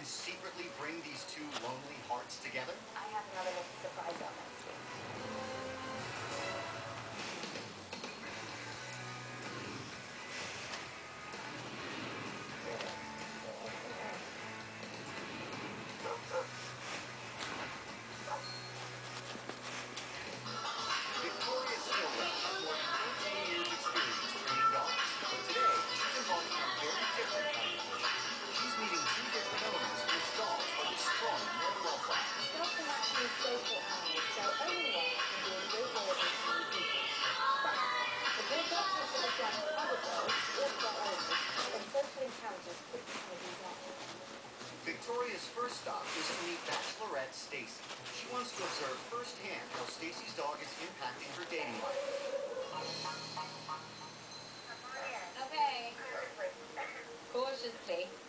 can secretly bring these two lonely hearts together? I have another little surprise on next week. Victoria Stillwell has more than 14 years experience training dogs, but today she's involved in a very different kind of mission. She's meeting two different owners whose dogs are destroying their love life. Dogs are naturally social animals, so owning one can be a great way of meeting new people. But if your dog has a dislike for other dogs or for their owners, then social encounters could become a disaster. Victoria's first stop is to meet Bachelorette Stacy. She wants to observe firsthand how Stacy's dog is impacting her dating life. Okay. Cautiously.